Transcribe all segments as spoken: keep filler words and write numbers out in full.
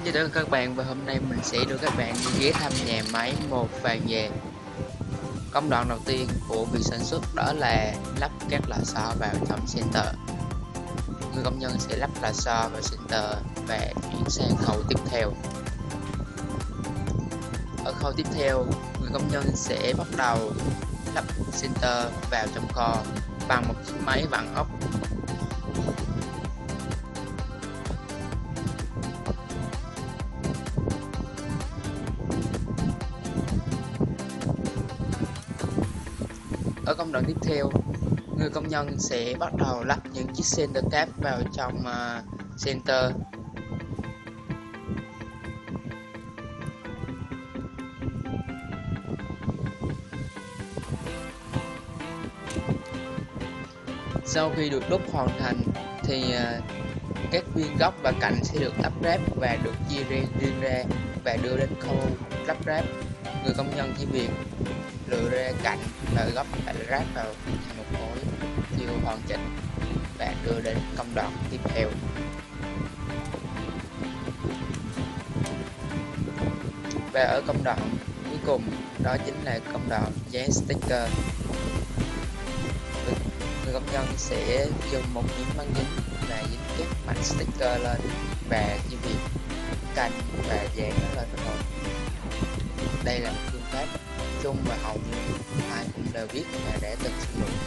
Chào tất cả các bạn, và hôm nay mình sẽ đưa các bạn đi ghé thăm nhà máy một vàng về. Công đoạn đầu tiên của việc sản xuất đó là lắp các lò xo vào trong center. Người công nhân sẽ lắp lò xo vào center và chuyển sang khâu tiếp theo. Ở khâu tiếp theo, người công nhân sẽ bắt đầu lắp center vào trong kho bằng một chiếc máy vặn ốc. Ở công đoạn tiếp theo, người công nhân sẽ bắt đầu lắp những chiếc center cáp vào trong uh, center. Sau khi được đúc hoàn thành thì uh, các viên góc và cạnh sẽ được lắp ráp và được chia riêng riêng ra và đưa đến khâu lắp ráp. Người công nhân chỉ việc lựa ra cạnh và góc và ráp vào thành một khối chưa hoàn chỉnh và đưa đến công đoạn tiếp theo. Và ở công đoạn cuối cùng đó chính là công đoạn dán sticker. Người công nhân sẽ dùng một miếng băng dính và dính các mảnh sticker lên và chỉ việc canh và dán nó lên thôi. Đây là một phương pháp chung và hầu như ai cũng đều biết và đã từng sử dụng.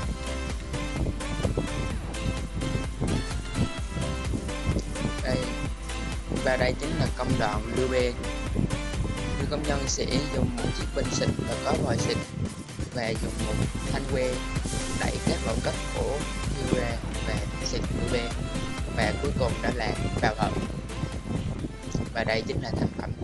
Đây và đây chính là công đoạn lưu bê. Người công nhân sẽ dùng một chiếc bình xịt và có vòi xịt và dùng một thanh que đẩy các lỗ cất của lưu ra và xịt lưu bê, và cuối cùng đó là vào hộp. Và đây chính là thành phẩm